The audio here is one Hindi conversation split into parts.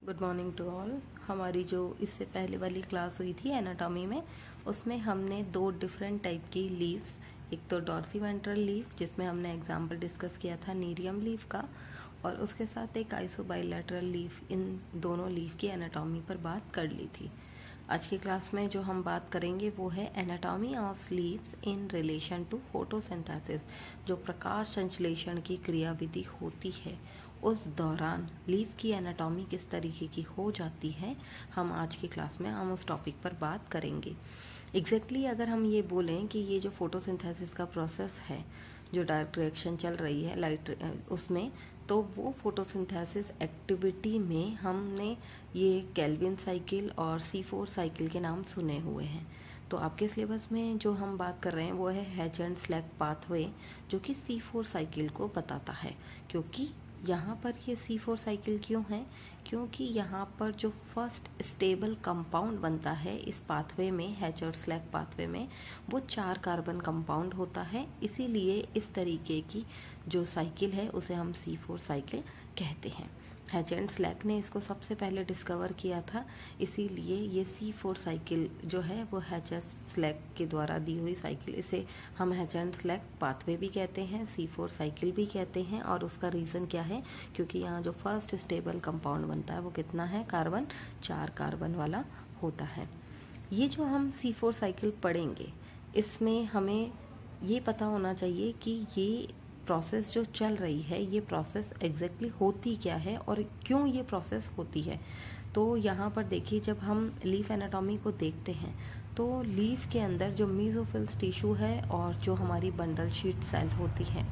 Good morning to all. हमारी जो इससे पहले वाली क्लास हुई थी एनाटॉमी में, उसमें हमने दो डिफरेंट टाइप की लीव्स, एक तो डॉर्सीवेंट्रल लीफ जिसमें हमने एग्जाम्पल डिस्कस किया था नीरियम लीफ का, और उसके साथ एक आइसोबाइलेटरल लीफ, इन दोनों लीफ की एनाटॉमी पर बात कर ली थी। आज की क्लास में जो हम बात करेंगे वो है anatomy of leaves in relation to photosynthesis. जो प्रकाश संश्लेषण की क्रियाविधि होती है उस दौरान लीफ की एनाटॉमी किस तरीके की हो जाती है, हम आज की क्लास में हम उस टॉपिक पर बात करेंगे। एग्जैक्टली अगर हम ये बोलें कि ये जो फोटोसिंथेसिस का प्रोसेस है, जो डायरेक्ट रिएक्शन चल रही है लाइट उसमें, तो वो फोटोसिंथेसिस एक्टिविटी में हमने ये केल्विन साइकिल और C4 साइकिल के नाम सुने हुए हैं। तो आपके सिलेबस में जो हम बात कर रहे हैं वो है हैच एंड स्लैक पाथवे, जो कि C4 साइकिल को बताता है। क्योंकि यहाँ पर ये C4 साइकिल क्यों है? क्योंकि यहाँ पर जो फर्स्ट स्टेबल कंपाउंड बनता है इस पाथवे में, हैच और स्लैक पाथवे में, वो 4 कार्बन कंपाउंड होता है। इसीलिए इस तरीके की जो साइकिल है उसे हम C4 साइकिल कहते हैं। हैच एंड स्लैक ने इसको सबसे पहले डिस्कवर किया था, इसीलिए ये C4 साइकिल जो है वो हैच एंड स्लैक के द्वारा दी हुई साइकिल, इसे हम हैच एंड स्लैक पाथवे भी कहते हैं, C4 साइकिल भी कहते हैं। और उसका रीज़न क्या है? क्योंकि यहाँ जो फर्स्ट स्टेबल कंपाउंड बनता है वो कितना है? कार्बन, 4 कार्बन वाला होता है। ये जो हम C4 साइकिल पढ़ेंगे इसमें हमें ये पता होना चाहिए कि ये प्रोसेस जो चल रही है, ये प्रोसेस एग्जैक्टली होती क्या है और क्यों ये प्रोसेस होती है। तो यहाँ पर देखिए, जब हम लीफ एनाटॉमी को देखते हैं तो लीफ के अंदर जो मीजोफिल्स टिश्यू है और जो हमारी बंडल शीट सेल होती है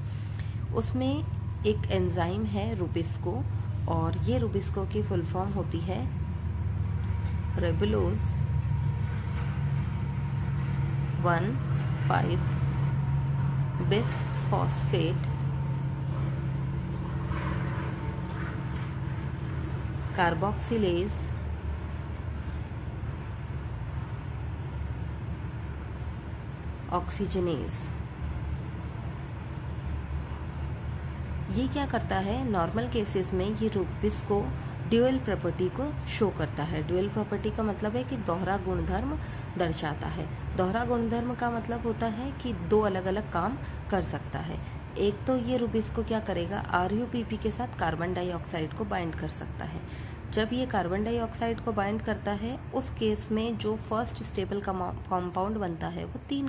उसमें एक एंजाइम है रुबिस्को, और ये रुबिस्को की फुल फॉर्म होती है रेबुलोज 1,5 बिसफॉस्फेट कार्बोक्सिलेज ऑक्सीजनेज। ये क्या करता है? नॉर्मल केसेस में ये रुबिस्को ड्यूअल प्रॉपर्टी को शो करता है। ड्यूअल प्रॉपर्टी का मतलब है कि दोहरा गुणधर्म दर्शाता है। दोहरा गुणधर्म का मतलब होता है कि दो अलग अलग काम कर सकता है। एक तो ये रुबिस्को क्या करेगा? RuPP के साथ कार्बन डाइऑक्साइड को बाइंड कर सकता है। जब ये कार्बन डाइऑक्साइड को बाइंड करता है उस केस में जो फर्स्ट स्टेबल कंपाउंड बनता है वो 3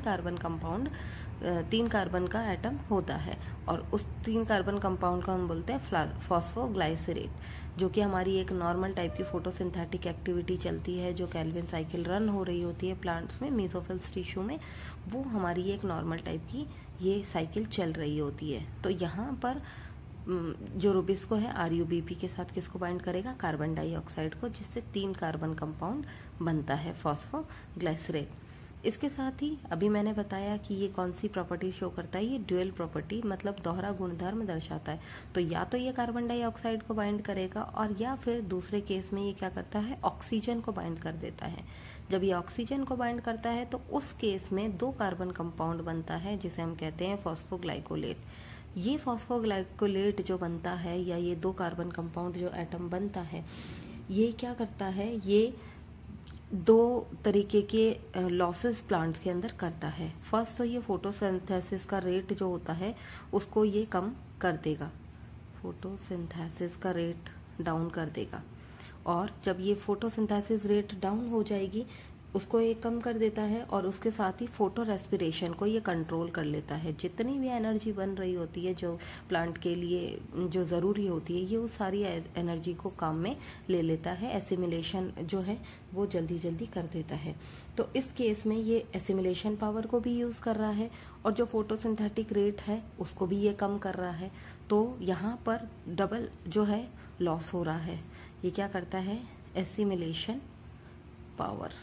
कार्बन का एटम होता है, और उस 3 कार्बन कंपाउंड को हम बोलते हैं फॉस्फोग्लाइसरेट, जो कि हमारी एक नॉर्मल टाइप की फोटोसिंथेटिक एक्टिविटी चलती है, जो केल्विन साइकिल रन हो रही होती है प्लांट्स में, मेसोफिल्स टिश्यू में, वो हमारी एक नॉर्मल टाइप की ये साइकिल चल रही होती है। तो यहाँ पर जो रुबिस्को है RuBP के साथ किसको बाइंड करेगा? कार्बन डाइऑक्साइड को, जिससे 3 कार्बन कंपाउंड बनता है फॉस्फोग्लाइसरेट। इसके साथ ही अभी मैंने बताया कि ये कौन सी प्रॉपर्टी शो करता है? ये ड्यूअल प्रॉपर्टी, मतलब दोहरा गुणधर्म दर्शाता है। तो या तो ये कार्बन डाइऑक्साइड को बाइंड करेगा, और या फिर दूसरे केस में ये क्या करता है? ऑक्सीजन को बाइंड कर देता है। जब ये ऑक्सीजन को बाइंड करता है तो उस केस में 2 कार्बन कंपाउंड बनता है, जिसे हम कहते हैं फॉस्फोग्लाइकोलेट। ये फॉस्फोग्लाइकोलेट जो बनता है, या ये 2 कार्बन कंपाउंड जो एटम बनता है, ये क्या करता है? ये 2 तरीके के लॉसेस प्लांट्स के अंदर करता है। फर्स्ट तो ये फोटोसिंथेसिस का रेट जो होता है उसको ये कम कर देगा, फोटोसिंथेसिस का रेट डाउन कर देगा। और जब ये फोटोसिंथेसिस रेट डाउन हो जाएगी उसको ये कम कर देता है, और उसके साथ ही फोटो रेस्पिरेशन को ये कंट्रोल कर लेता है। जितनी भी एनर्जी बन रही होती है जो प्लांट के लिए जो ज़रूरी होती है, ये उस सारी एनर्जी को काम में ले लेता है। एसिमिलेशन जो है वो जल्दी जल्दी कर देता है। तो इस केस में ये एसिमिलेशन पावर को भी यूज़ कर रहा है, और जो फोटोसिंथेटिक रेट है उसको भी ये कम कर रहा है। तो यहाँ पर डबल जो है लॉस हो रहा है। ये क्या करता है? एसिमिलेशन पावर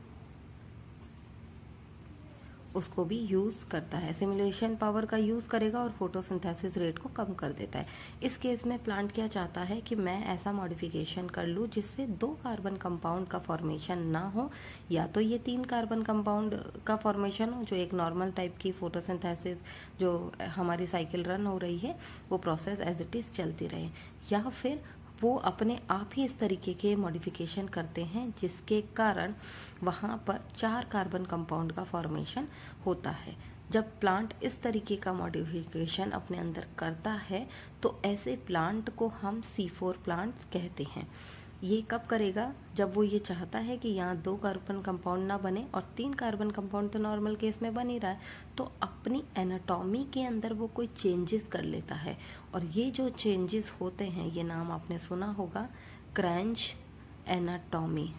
उसको भी यूज़ करता है। एसिमिलेशन पावर का यूज़ करेगा और फोटोसिंथेसिस रेट को कम कर देता है। इस केस में प्लांट क्या चाहता है कि मैं ऐसा मॉडिफिकेशन कर लूँ जिससे 2 कार्बन कंपाउंड का फॉर्मेशन ना हो, या तो ये 3 कार्बन कंपाउंड का फॉर्मेशन हो, जो एक नॉर्मल टाइप की फोटोसिंथेसिस जो हमारी साइकिल रन हो रही है वो प्रोसेस एज इट इज़ चलती रहे, या फिर वो अपने आप ही इस तरीके के मॉडिफिकेशन करते हैं जिसके कारण वहाँ पर 4 कार्बन कंपाउंड का फॉर्मेशन होता है। जब प्लांट इस तरीके का मॉडिफिकेशन अपने अंदर करता है तो ऐसे प्लांट को हम C4 प्लांट्स कहते हैं। ये कब करेगा? जब वो ये चाहता है कि यहाँ 2 कार्बन कंपाउंड ना बने और 3 कार्बन कंपाउंड तो नॉर्मल केस में बन ही रहा है, तो अपनी एनाटॉमी के अंदर वो कोई चेंजेस कर लेता है। और ये जो चेंजेस होते हैं, ये नाम आपने सुना होगा, क्रैंच एनाटॉमी।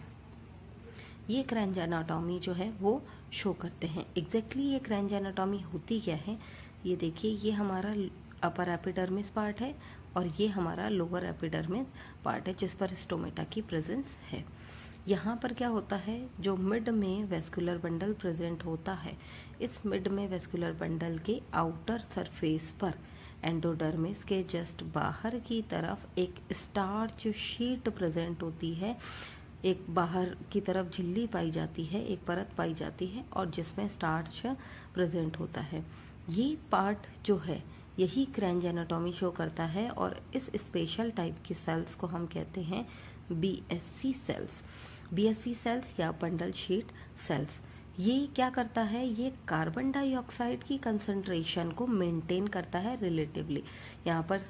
ये क्रैंच एनाटॉमी जो है वो शो करते हैं। एग्जैक्टली ये क्रैंच एनाटॉमी होती क्या है? ये देखिए, ये हमारा अपर एपिडर्मिस पार्ट है और ये हमारा लोअर एपिडर्मिस पार्ट है जिस पर स्टोमेटा की प्रेजेंस है। यहाँ पर क्या होता है, जो मिड में वेस्कुलर बंडल प्रेजेंट होता है, इस मिड में वेस्कुलर बंडल के आउटर सरफेस पर एंडोडर्मिस के जस्ट बाहर की तरफ एक स्टार्च शीट प्रेजेंट होती है। एक बाहर की तरफ झिल्ली पाई जाती है, एक परत पाई जाती है और जिसमें स्टार्च प्रेजेंट होता है। ये पार्ट जो है यही क्रैंच एनाटॉमी शो करता है और इस स्पेशल टाइप की सेल्स को हम कहते हैं BSC सेल्स। BSC सेल्स या बंडल शीट सेल्स। ये क्या करता है? ये कार्बन डाइऑक्साइड की कंसंट्रेशन को मेंटेन करता है रिलेटिवली। यहाँ पर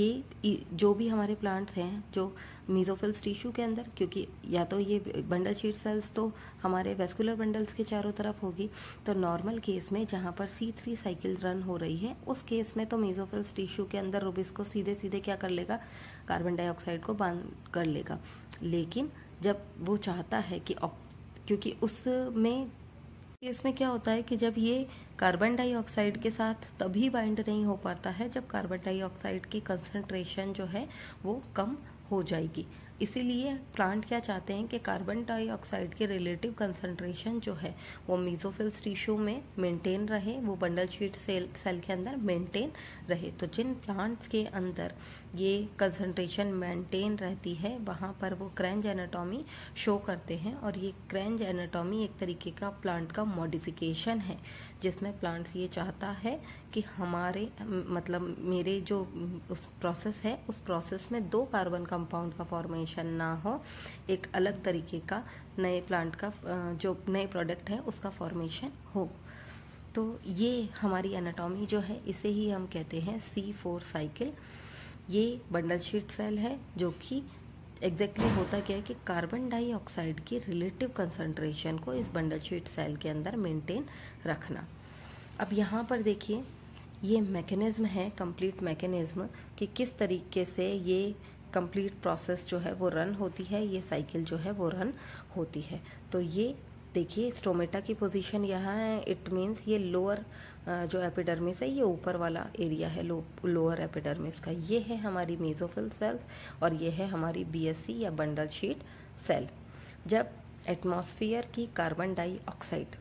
ये जो भी हमारे प्लांट्स हैं जो मीजोफिल्स टिश्यू के अंदर, क्योंकि या तो ये बंडल शीट सेल्स तो हमारे वेस्कुलर बंडल्स के चारों तरफ होगी, तो नॉर्मल केस में जहाँ पर C3 साइकिल रन हो रही है उस केस में तो मीजोफिल्स टिश्यू के अंदर रूबिस्को सीधे सीधे क्या कर लेगा? कार्बन डाइऑक्साइड को बांध कर लेगा। लेकिन जब वो चाहता है कि क्योंकि उसमें इसमें क्या होता है कि जब ये कार्बन डाइऑक्साइड के साथ तभी बाइंड नहीं हो पाता है जब कार्बन डाइऑक्साइड की कंसंट्रेशन जो है वो कम हो जाएगी। इसीलिए प्लांट क्या चाहते हैं कि कार्बन डाइऑक्साइड के रिलेटिव कंसंट्रेशन जो है वो मीजोफिल्स टिश्यू में मेंटेन रहे, वो बंडल शीट सेल के अंदर मेंटेन रहे। तो जिन प्लांट्स के अंदर ये कंसंट्रेशन मेंटेन रहती है वहाँ पर वो क्रैंच एनाटॉमी शो करते हैं। और ये क्रैंच एनाटॉमी एक तरीके का प्लांट का मॉडिफिकेशन है जिसमें प्लांट्स ये चाहता है कि हमारे मतलब मेरे जो उस प्रोसेस है उस प्रोसेस में 2 कार्बन कंपाउंड का फॉर्मेशन ना हो, एक अलग तरीके का नए प्लांट का जो नए प्रोडक्ट है उसका फॉर्मेशन हो। तो ये हमारी एनाटॉमी जो है इसे ही हम कहते हैं C4 साइकिल। ये बंडल शीट सेल है जो कि एग्जैक्टली होता क्या है कि कार्बन डाइऑक्साइड की रिलेटिव कंसंट्रेशन को इस बंडल शीट सेल के अंदर मेंटेन रखना। अब यहाँ पर देखिए, ये मैकेनिज्म है, कंप्लीट मैकेनिज्म, कि किस तरीके से ये कंप्लीट प्रोसेस जो है वो रन होती है, ये साइकिल जो है वो रन होती है। तो ये देखिए, स्टोमेटा की पोजीशन यहाँ है। इट मीन्स ये लोअर जो एपिडर्मिस है ये ऊपर वाला एरिया है लोअर एपिडर्मिस का। ये है हमारी मेसोफिल सेल्स और ये है हमारी BSC या बंडल शीट सेल। जब एटमॉस्फेयर की कार्बन डाइऑक्साइड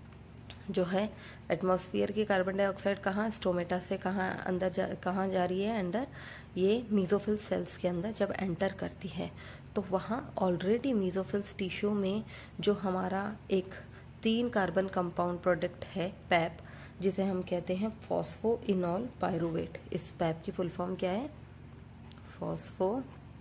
जो है, एटमॉस्फेयर की कार्बन डाइऑक्साइड कहाँ, स्टोमेटा से कहाँ अंदर कहाँ जा रही है? अंदर ये मीजोफिल सेल्स के अंदर जब एंटर करती है तो वहाँ ऑलरेडी मीजोफिल्स टिश्यू में जो हमारा एक 3 कार्बन कंपाउंड प्रोडक्ट है पैप, जिसे हम कहते हैं फॉस्फोइनॉल पायरुवेट। इस पैप की फुल फॉर्म क्या है? Phosphoenol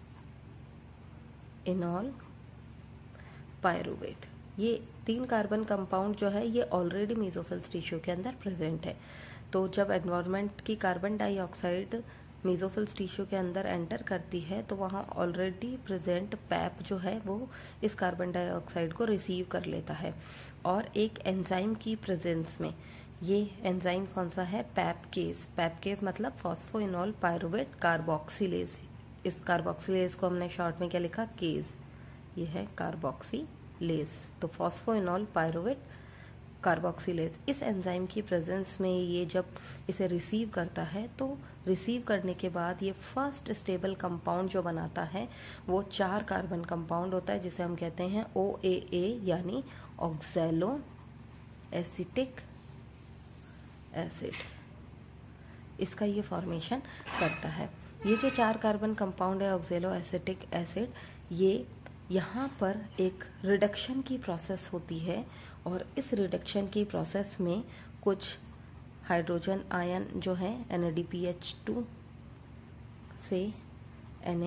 pyruvate. ये 3 कार्बन कंपाउंड जो है ये ऑलरेडी मेसोफिल्स टिश्यू के अंदर प्रेजेंट है। तो जब एनवायरनमेंट की कार्बन डाइऑक्साइड मेसोफिल्स टिश्यू के अंदर एंटर करती है तो वहाँ ऑलरेडी प्रेजेंट पैप जो है वो इस कार्बन डाइऑक्साइड को रिसीव कर लेता है। और एक एंजाइम की प्रेजेंस में, ये एंजाइम कौन सा है? पैपकेज। पैपकेज मतलब फॉस्फोइनॉल पायरुवेट कार्बोक्सिलेज। इस कार्बोक्सिलेज को हमने शॉर्ट में क्या लिखा? केज। ये है कार्बोक्सिलेज। तो फॉस्फोइनॉल पायरुवेट कार्बोक्सिलेज, इस एंजाइम की प्रेजेंस में ये जब इसे रिसीव करता है तो रिसीव करने के बाद ये फर्स्ट स्टेबल कंपाउंड जो बनाता है वो 4 कार्बन कंपाउंड होता है जिसे हम कहते हैं OAA यानी ऑक्सैलो एसिटिक एसिड। इसका ये फॉर्मेशन करता है। ये जो 4 कार्बन कंपाउंड है ऑक्सैलो एसिटिक एसिड, ये यहाँ पर एक रिडक्शन की प्रोसेस होती है और इस रिडक्शन की प्रोसेस में कुछ हाइड्रोजन आयन जो है NADPH2 से Na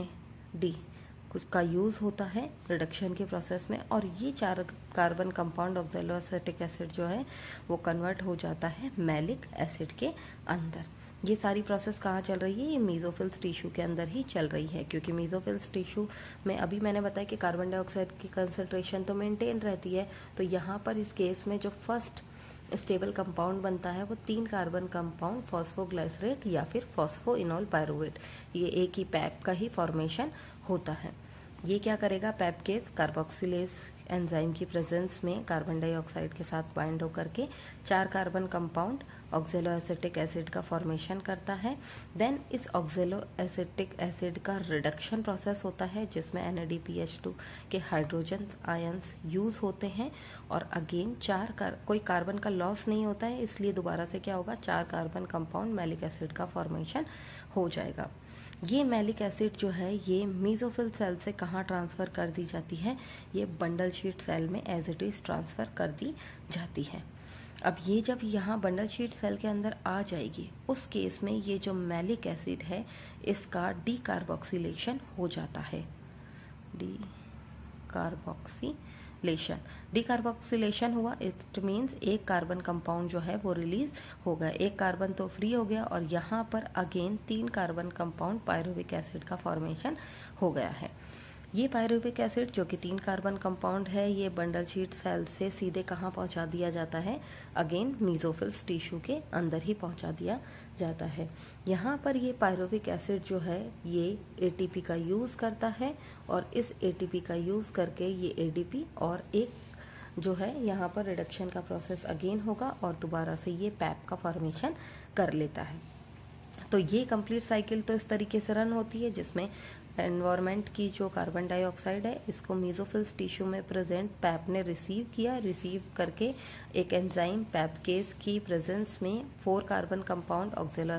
डी कुछ का यूज़ होता है रिडक्शन के प्रोसेस में, और ये 4 कार्बन कंपाउंड ऑक्सैलोएसिटिक एसिड जो है वो कन्वर्ट हो जाता है मैलिक एसिड के अंदर। ये सारी प्रोसेस कहाँ चल रही है? ये मेसोफिल्स टिश्यू के अंदर ही चल रही है, क्योंकि मेसोफिल्स टिश्यू में अभी मैंने बताया कि कार्बन डाइऑक्साइड की कंसंट्रेशन तो मेंटेन रहती है। तो यहाँ पर इस केस में जो फर्स्ट स्टेबल कंपाउंड बनता है वो 3 कार्बन कंपाउंड फॉस्फोग्लाइसरेट या फिर फॉस्फोइनोल पायरुवेट, ये एक ही पैप का ही फॉर्मेशन होता है। ये क्या करेगा? पैपकेस कार्बोक्सिलेज एंजाइम की प्रेजेंस में कार्बन डाइऑक्साइड के साथ बाइंड होकर के 4 कार्बन कंपाउंड ऑक्सैलोएसिटिक एसिड का फॉर्मेशन करता है। देन इस ऑक्सैलोएसिटिक एसिड का रिडक्शन प्रोसेस होता है जिसमें NADPH2 के हाइड्रोजन आयंस यूज होते हैं, और अगेन कोई कार्बन का लॉस नहीं होता है, इसलिए दोबारा से क्या होगा? 4 कार्बन कंपाउंड मैलिक एसिड का फॉर्मेशन हो जाएगा। ये मैलिक एसिड जो है ये मेसोफिल सेल से कहाँ ट्रांसफ़र कर दी जाती है? ये बंडल शीट सेल में एज इट इज़ ट्रांसफ़र कर दी जाती है। अब ये जब यहाँ बंडल शीट सेल के अंदर आ जाएगी, उस केस में ये जो मैलिक एसिड है इसका डीकार्बोक्सिलेशन हो जाता है। डीकार्बोक्सिलेशन हुआ, इट मीन्स एक कार्बन कंपाउंड जो है वो रिलीज हो गया, एक कार्बन तो फ्री हो गया, और यहाँ पर again 3 carbon compound pyruvic acid का फॉर्मेशन हो गया है। ये पायरुविक एसिड जो कि 3 कार्बन कंपाउंड है, ये बंडल शीट सेल से सीधे कहाँ पहुँचा दिया जाता है? अगेन मेसोफिल्स टिश्यू के अंदर ही पहुँचा दिया जाता है। यहाँ पर ये पायरुविक एसिड जो है ये ATP का यूज़ करता है, और इस ATP का यूज़ करके ये ADP और एक जो है यहाँ पर रिडक्शन का प्रोसेस अगेन होगा, और दोबारा से ये पैप का फॉर्मेशन कर लेता है। तो ये कंप्लीट साइकिल तो इस तरीके से रन होती है, जिसमें एनवायरनमेंट की जो कार्बन डाइऑक्साइड है इसको मेसोफिल्स टिश्यू में प्रेजेंट पैप ने रिसीव करके एक एंजाइम पैपकेस की प्रेजेंस में 4 कार्बन कंपाउंड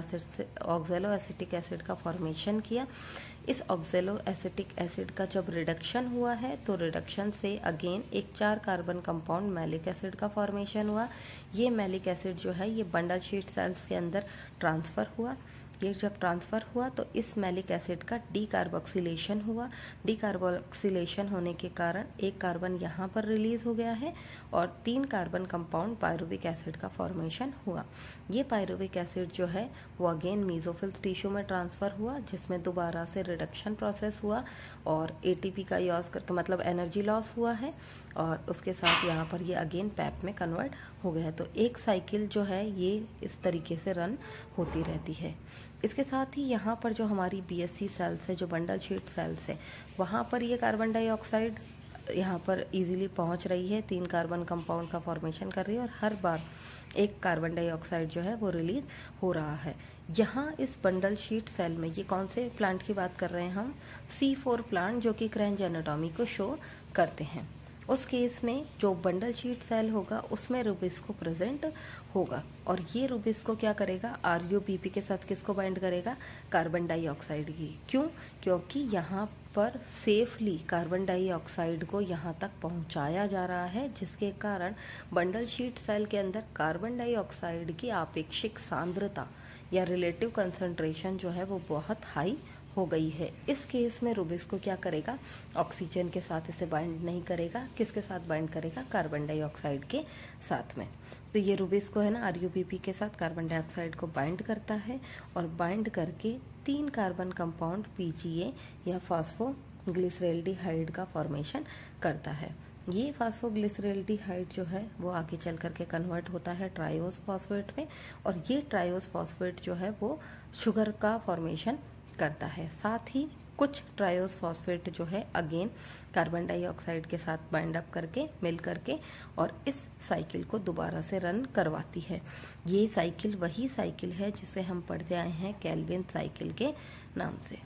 ऑक्सैलोएसिटिक एसिड का फॉर्मेशन किया। इस ऑक्सैलोएसिटिक एसिड का जब रिडक्शन हुआ है तो रिडक्शन से अगेन एक 4 कार्बन कंपाउंड मैलिक एसिड का फॉर्मेशन हुआ। ये मैलिक एसिड जो है ये बंडल शीट सेल्स के अंदर ट्रांसफ़र हुआ। ये जब ट्रांसफ़र हुआ तो इस मैलिक एसिड का डीकार्बोक्सिलेशन हुआ। डीकार्बोक्सिलेशन होने के कारण एक कार्बन यहाँ पर रिलीज़ हो गया है, और 3 कार्बन कंपाउंड पायरुविक एसिड का फॉर्मेशन हुआ। ये पायरुविक एसिड जो है वो अगेन मेसोफिल्स टिश्यू में ट्रांसफ़र हुआ, जिसमें दोबारा से रिडक्शन प्रोसेस हुआ और ATP का यूज़ करके मतलब एनर्जी लॉस हुआ है, और उसके साथ यहाँ पर ये अगेन पैप में कन्वर्ट हो गया है। तो एक साइकिल जो है ये इस तरीके से रन होती रहती है। इसके साथ ही यहाँ पर जो हमारी BSC सेल्स है, जो बंडल शीट सेल्स है, वहाँ पर ये कार्बन डाइऑक्साइड यहाँ पर इजीली पहुँच रही है, 3 कार्बन कंपाउंड का फॉर्मेशन कर रही है, और हर बार एक कार्बन डाइऑक्साइड जो है वो रिलीज हो रहा है। यहाँ इस बंडल शीट सेल में ये कौन से प्लांट की बात कर रहे हैं हम? C4 प्लांट, जो कि क्रेंज एनाटॉमी को शो करते हैं। उस केस में जो बंडल शीट सेल होगा उसमें रुबिस्को प्रेजेंट होगा, और ये रुबिस्को क्या करेगा? RUBP के साथ किसको बाइंड करेगा? कार्बन डाइऑक्साइड की। क्यों? क्योंकि यहाँ पर सेफली कार्बन डाइऑक्साइड को यहाँ तक पहुँचाया जा रहा है, जिसके कारण बंडल शीट सेल के अंदर कार्बन डाइऑक्साइड की आपेक्षिक सांद्रता या रिलेटिव कंसंट्रेशन जो है वो बहुत हाई हो गई है। इस केस में रुबिस्को क्या करेगा? ऑक्सीजन के साथ इसे बाइंड नहीं करेगा। किसके साथ बाइंड करेगा? कार्बन डाइऑक्साइड के साथ में। तो ये रुबिस्को है ना, RUBP के साथ कार्बन डाइऑक्साइड को बाइंड करता है, और बाइंड करके 3 कार्बन कंपाउंड PGA या फॉस्फोग्लिसरेल्डिहाइड का फॉर्मेशन करता है। ये फॉस्फोग्लिसरेल्डिहाइड जो है वो आगे चल करके कन्वर्ट होता है ट्रायोस फॉस्फेट में, और ये ट्रायोस फॉस्फेट जो है वो शुगर का फॉर्मेशन करता है। साथ ही कुछ ट्रायोस फॉस्फेट जो है अगेन कार्बन डाइऑक्साइड के साथ बाइंड अप करके मिल करके और इस साइकिल को दोबारा से रन करवाती है। ये साइकिल वही साइकिल है जिसे हम पढ़ते आए हैं केल्विन साइकिल के नाम से।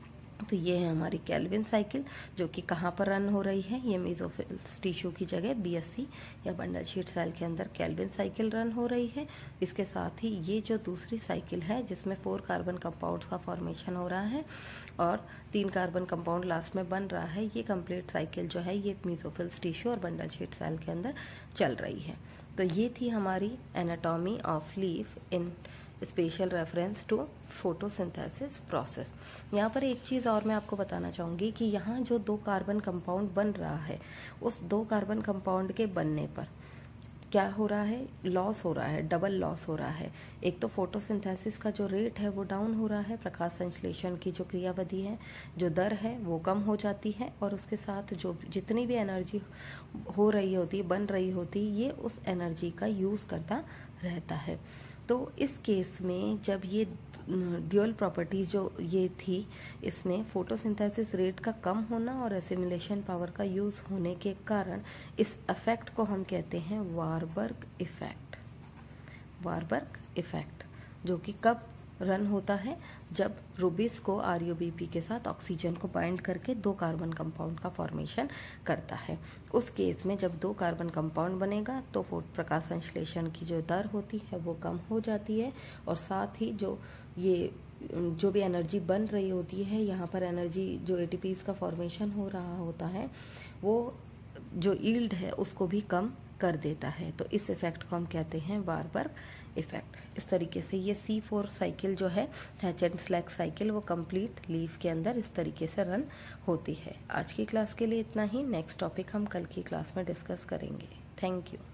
तो ये है हमारी केल्विन साइकिल, जो कि कहाँ पर रन हो रही है? ये मेसोफिल्स टिश्यू की जगह BSC या बंडल शीट सेल के अंदर केल्विन साइकिल रन हो रही है। इसके साथ ही ये जो दूसरी साइकिल है जिसमें 4 कार्बन कंपाउंड्स का फॉर्मेशन हो रहा है और 3 कार्बन कंपाउंड लास्ट में बन रहा है, ये कंप्लीट साइकिल जो है ये मेसोफिल्स टिश्यू और बंडल शीट सेल के अंदर चल रही है। तो ये थी हमारी anatomy of leaf in special reference to photosynthesis process. यहाँ पर एक चीज़ और मैं आपको बताना चाहूँगी कि यहाँ जो 2 कार्बन कंपाउंड बन रहा है, उस 2 कार्बन कंपाउंड के बनने पर क्या हो रहा है, लॉस हो रहा है, डबल लॉस हो रहा है। एक तो फोटोसिंथेसिस का जो रेट है वो डाउन हो रहा है, प्रकाश संश्लेषण की जो क्रियाविधि है, जो दर है वो कम हो जाती है, और उसके साथ जो जितनी भी एनर्जी हो रही होती है, बन रही होती है, ये उस एनर्जी का यूज़ करता रहता है। तो इस केस में जब ये ड्यूअल प्रॉपर्टीज जो ये थी, इसमें फोटोसिंथेसिस रेट का कम होना और एसिमिलेशन पावर का यूज़ होने के कारण इस इफेक्ट को हम कहते हैं वारबर्ग इफेक्ट। वारबर्ग इफेक्ट जो कि कब रन होता है, जब रूबिस को RuBP के साथ ऑक्सीजन को बाइंड करके 2 कार्बन कंपाउंड का फॉर्मेशन करता है। उस केस में जब 2 कार्बन कंपाउंड बनेगा तो प्रकाश संश्लेषण की जो दर होती है वो कम हो जाती है, और साथ ही जो भी एनर्जी बन रही होती है, यहाँ पर एनर्जी जो ATPs का फॉर्मेशन हो रहा होता है, वो जो यील्ड है उसको भी कम कर देता है। तो इस इफेक्ट को हम कहते हैं वारबर्ग इफेक्ट। इस तरीके से ये C4 साइकिल जो है, हैच एंड स्लैग साइकिल, वो कंप्लीट लीफ के अंदर इस तरीके से रन होती है। आज की क्लास के लिए इतना ही। नेक्स्ट टॉपिक हम कल की क्लास में डिस्कस करेंगे। Thank you.